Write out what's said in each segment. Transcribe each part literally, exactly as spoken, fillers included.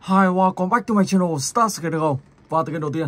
Hi, welcome back to my channel Start Skate được không? Và từ kênh đầu tiên.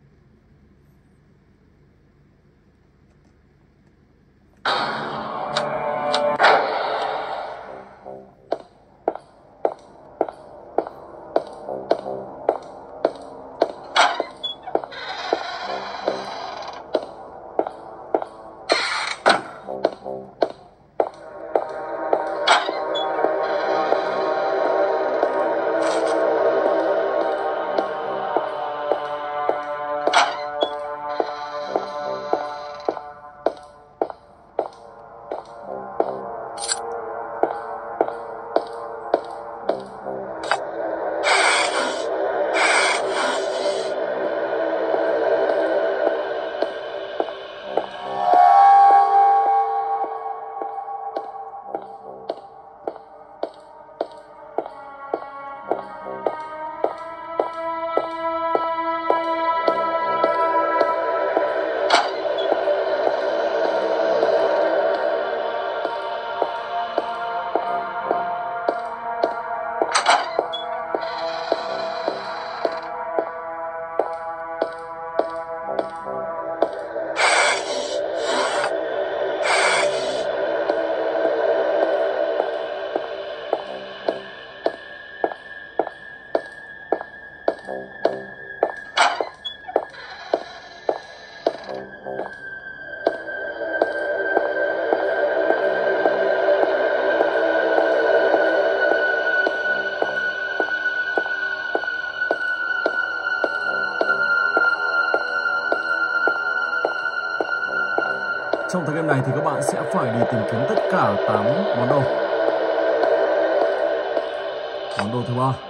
Trong thời game này thì các bạn sẽ phải đi tìm kiếm tất cả tám món đồ. Món đồ thứ ba.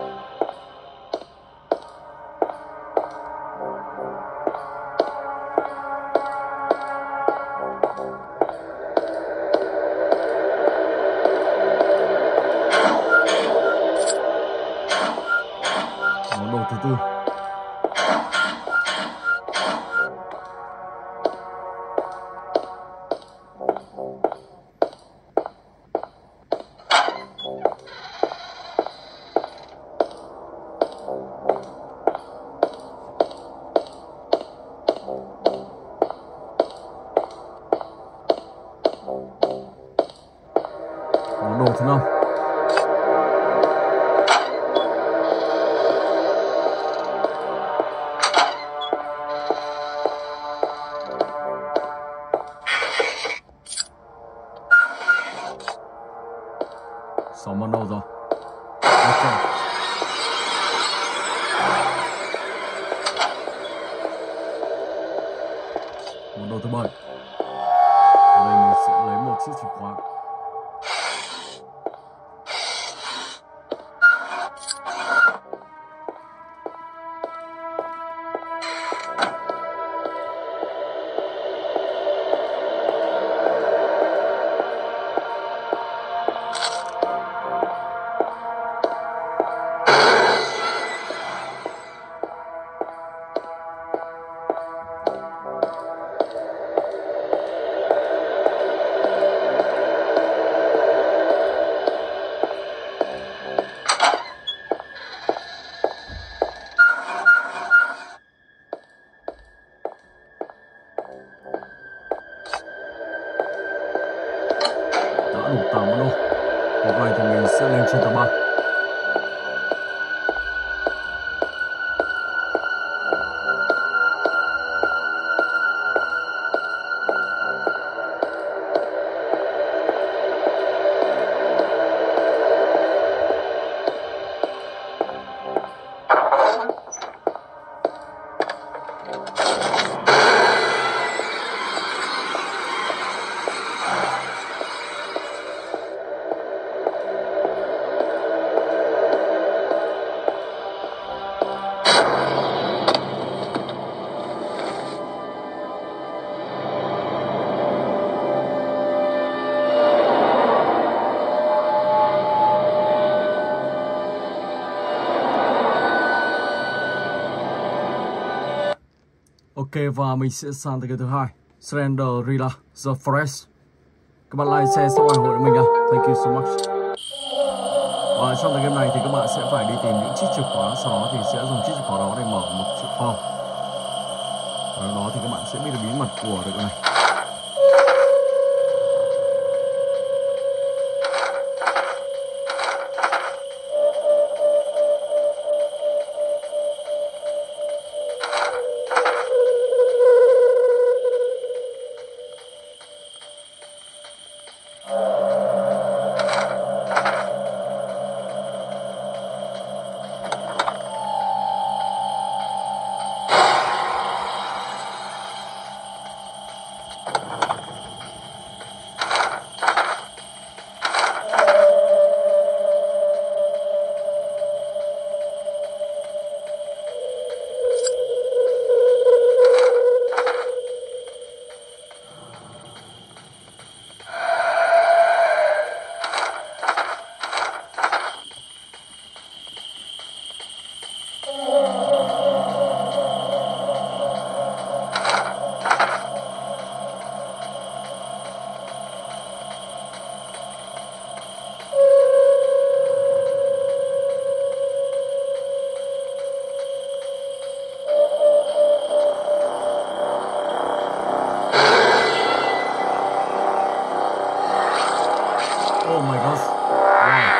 Món đồ thứ tư. Món đồ thứ năm. Sáu món đồ rồi. Ok. Món đồ thứ bảy. Ở đây mình sẽ lấy một chiếc chìa khóa. Đã đủ tám món đồ. Lúc này thì mình sẽ lên trên tầng ba. Ok, và mình sẽ sang tới cái thứ hai, Cinderella The Forest. Các bạn like, share, subscribe ủng hộ mình nha. Thank you so much. Và trong cái game này thì các bạn sẽ phải đi tìm những chiếc chìa khóa, sau đó thì sẽ dùng chiếc chìa khóa đó để mở một chiếc kho. Và đó thì các bạn sẽ biết được bí mật của được này. Oh my gosh. Wow.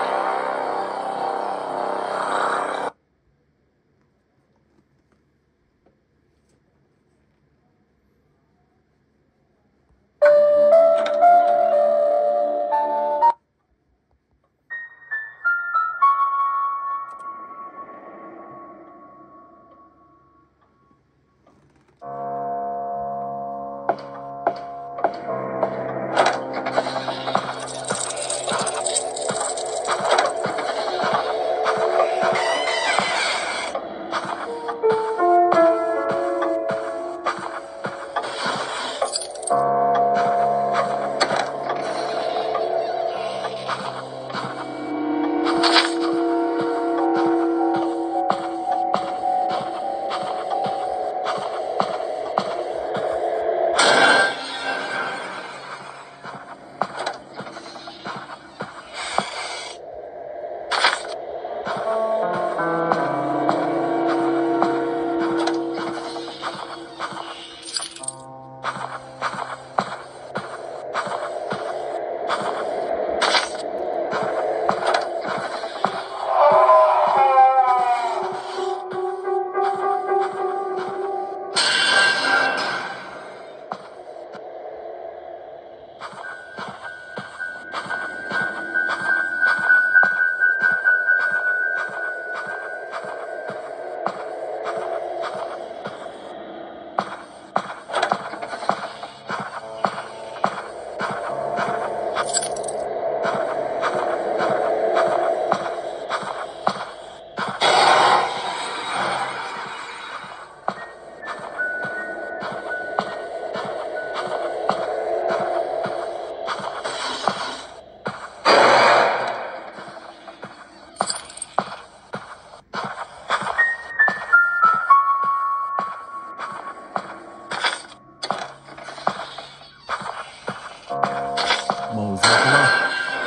Màu da thứ ba.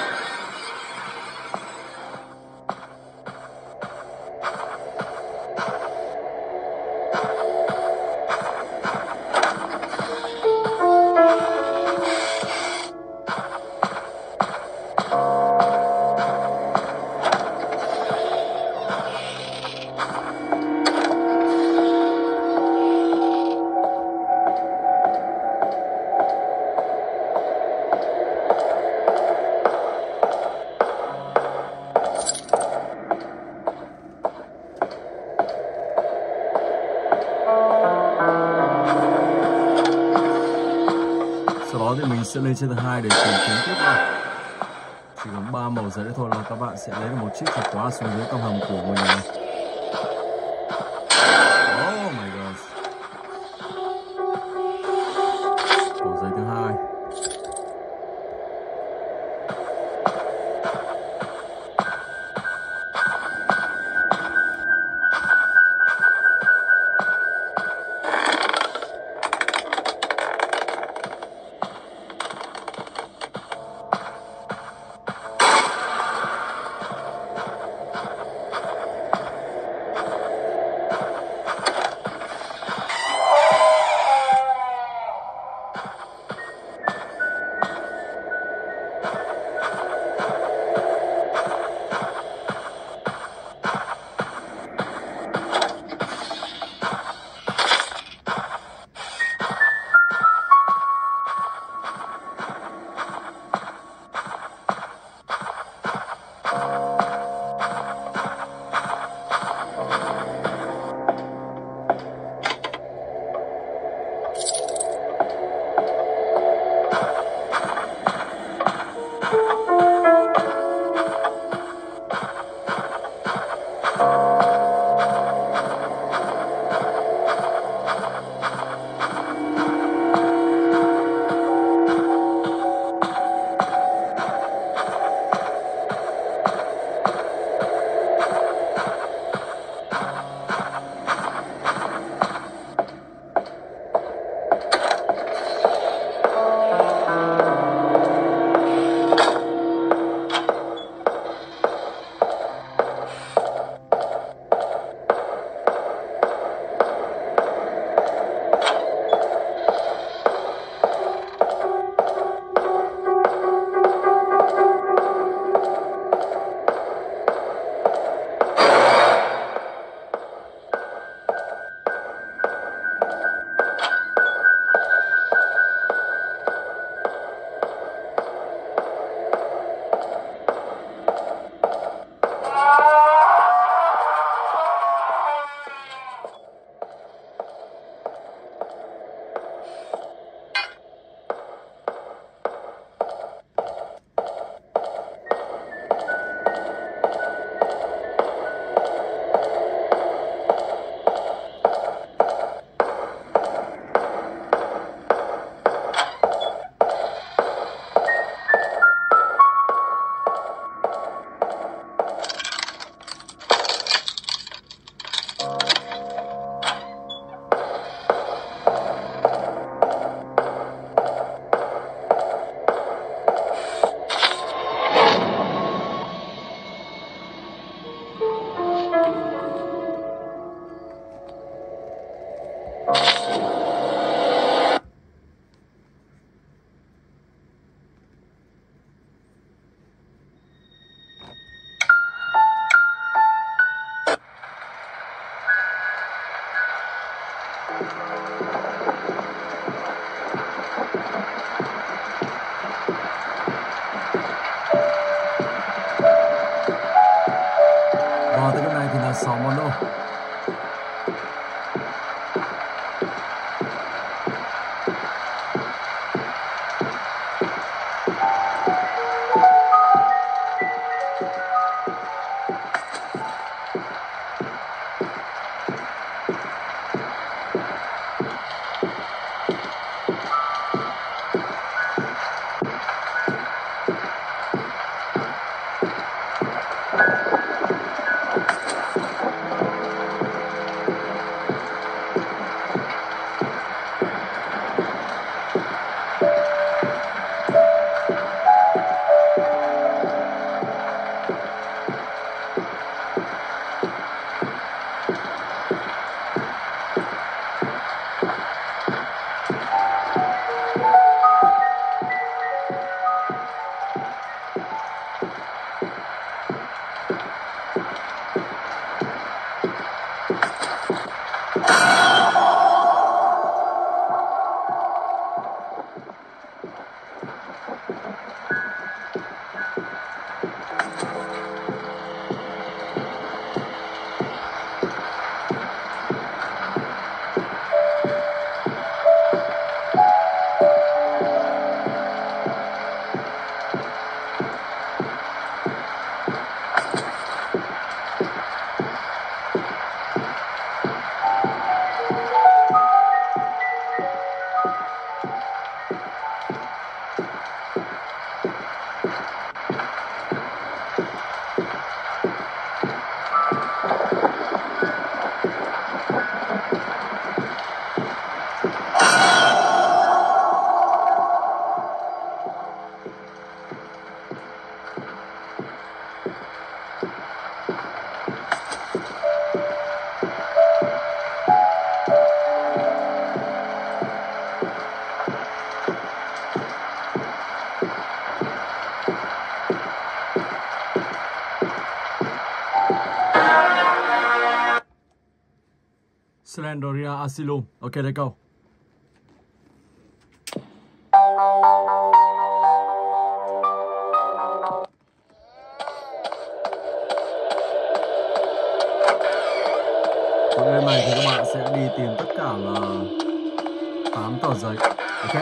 Sau đó thì mình sẽ lên trên thứ hai để tìm kiếm tiếp vào. Chỉ có ba màu giấy thôi là các bạn sẽ lấy được một chiếc chìa khóa xuống dưới con hầm của ngôi nhà này. Oh my god. Màu giấy thứ hai. Và tới lúc này thì là sáu món đồ. Slendoria Asylum. Ok, đây câu. Game này thì các bạn sẽ đi tìm tất cả là tám tờ giấy. Ok.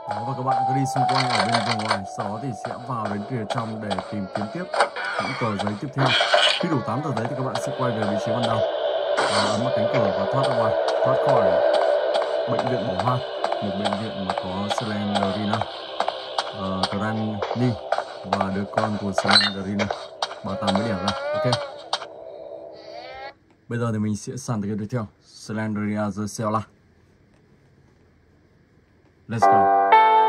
Đó, và các bạn cứ đi xung quanh ở bên vòng ngoài, sau đó thì sẽ vào đến phía trong để tìm kiếm tiếp những tờ giấy tiếp theo. Khi đủ tám tờ giấy thì các bạn sẽ quay về vị trí ban đầu, và ấn vào cánh cửa và thoát ra ngoài, thoát khỏi bệnh viện bỏ hoang, một bệnh viện mà có Slenderina, uh, Granny và đứa con của Slenderina, bà ta mới đẻ ra. Ok. Bây giờ thì mình sẽ sang tới cái tiếp theo, Slenderina the Cella. Let's go.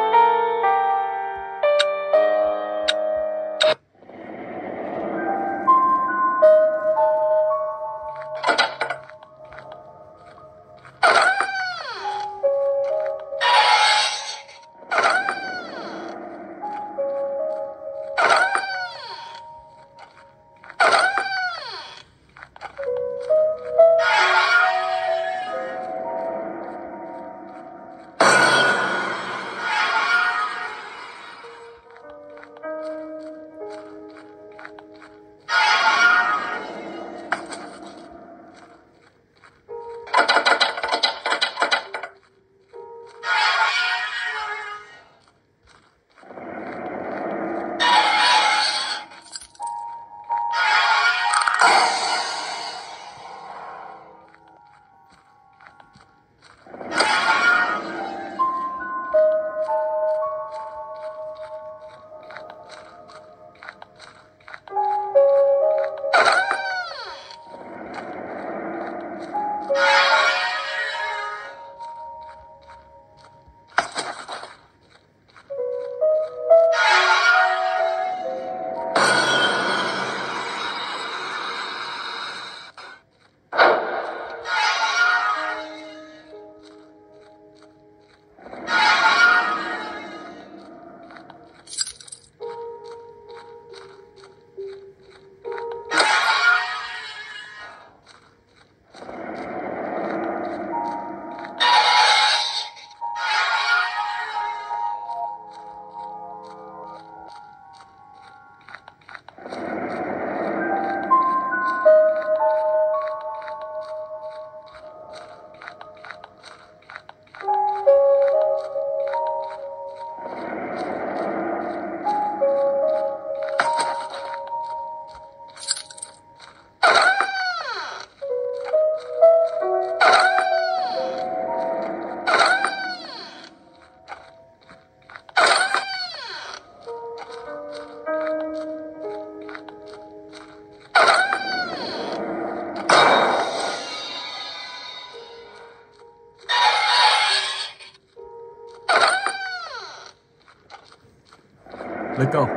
Let's go.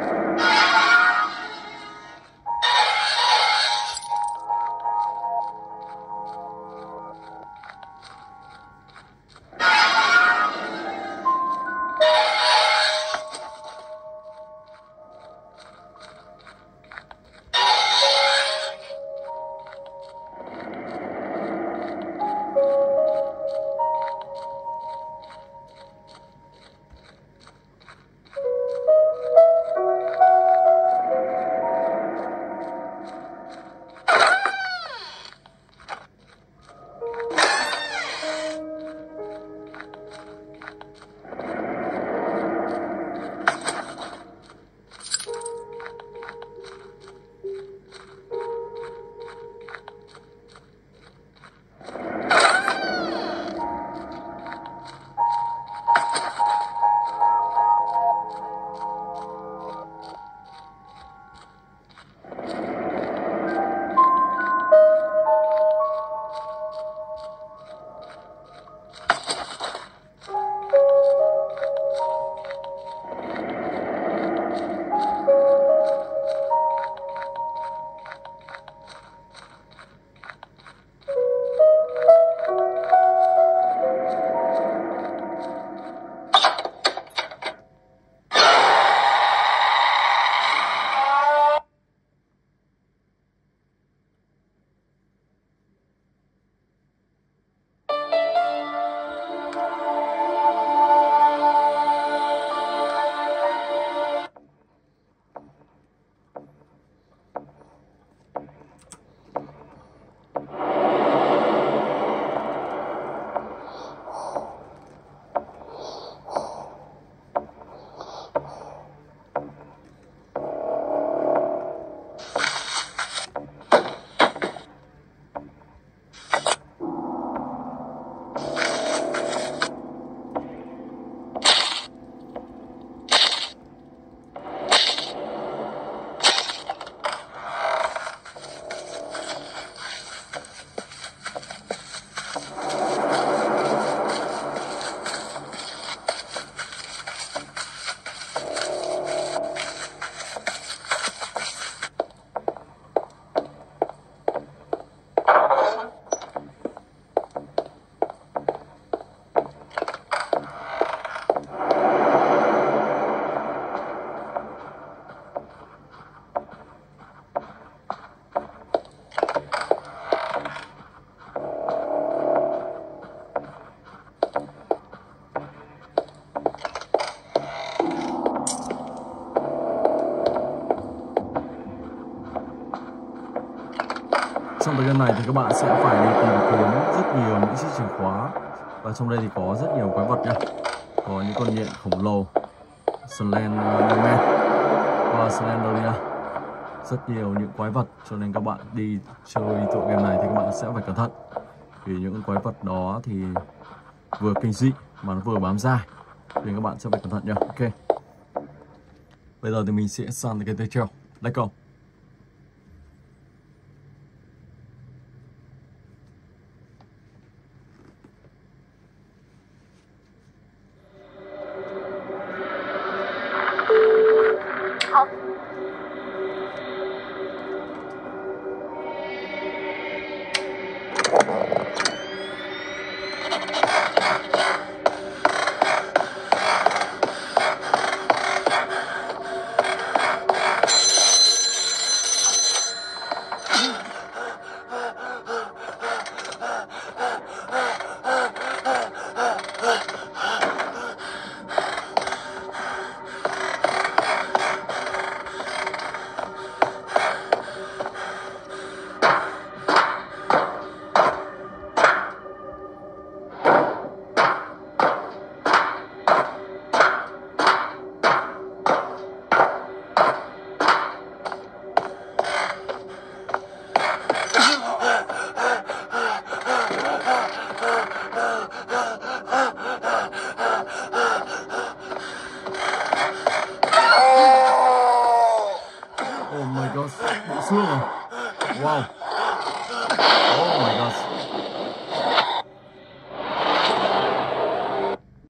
Trong tựa game này thì các bạn sẽ phải đi tìm kiếm rất nhiều những chiếc chìa khóa. Và trong đây thì có rất nhiều quái vật nha. Có những con nhện khổng lồ, Slenderman và Slenderia. Rất nhiều những quái vật, cho nên các bạn đi chơi tựa game này thì các bạn sẽ phải cẩn thận. Vì những quái vật đó thì vừa kinh dị mà nó vừa bám dai, nên các bạn sẽ phải cẩn thận nha. Ok. Bây giờ thì mình sẽ sang cái tiếp theo. Let's go.